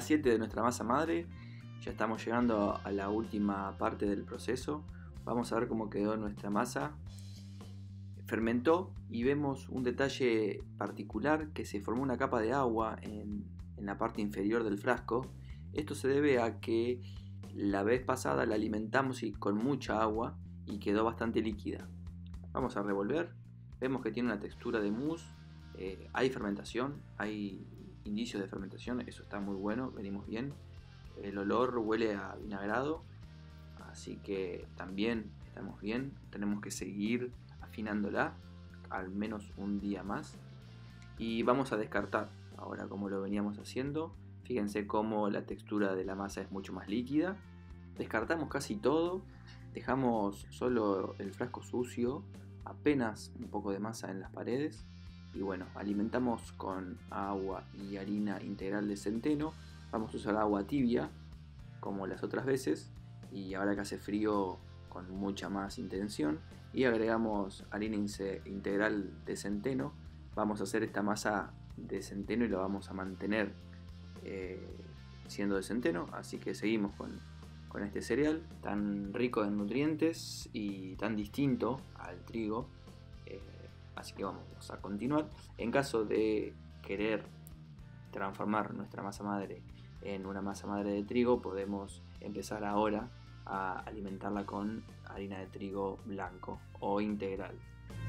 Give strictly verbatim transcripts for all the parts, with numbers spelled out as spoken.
siete de nuestra masa madre. Ya estamos llegando a la última parte del proceso. Vamos a ver cómo quedó nuestra masa. Fermentó y vemos un detalle particular, que se formó una capa de agua en, en la parte inferior del frasco. Esto se debe a que la vez pasada la alimentamos y con mucha agua y quedó bastante líquida. Vamos a revolver. Vemos que tiene una textura de mousse. Eh, hay fermentación, hay indicios de fermentación, eso está muy bueno, venimos bien. El olor huele a vinagrado, así que también estamos bien. Tenemos que seguir afinándola al menos un día más y vamos a descartar ahora como lo veníamos haciendo. Fíjense cómo la textura de la masa es mucho más líquida. Descartamos casi todo, dejamos solo el frasco sucio, apenas un poco de masa en las paredes. Y bueno, alimentamos con agua y harina integral de centeno. Vamos a usar agua tibia como las otras veces, y ahora que hace frío con mucha más intención, y agregamos harina integral de centeno. Vamos a hacer esta masa de centeno y la vamos a mantener eh, siendo de centeno, así que seguimos con, con este cereal tan rico en nutrientes y tan distinto al trigo. eh, Así que vamos a continuar. En caso de querer transformar nuestra masa madre en una masa madre de trigo, podemos empezar ahora a alimentarla con harina de trigo blanco o integral.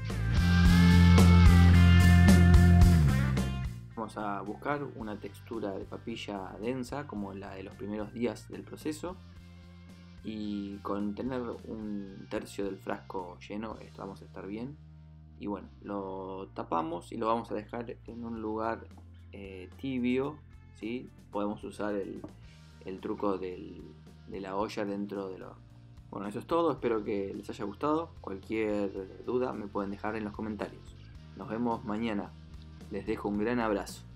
Vamos a buscar una textura de papilla densa como la de los primeros días del proceso, y con tener un tercio del frasco lleno esto vamos a estar bien. Y bueno, lo tapamos y lo vamos a dejar en un lugar eh, tibio, ¿sí? Podemos usar el, el truco del, de la olla dentro del horno. Bueno, eso es todo, espero que les haya gustado. Cualquier duda me pueden dejar en los comentarios. Nos vemos mañana, les dejo un gran abrazo.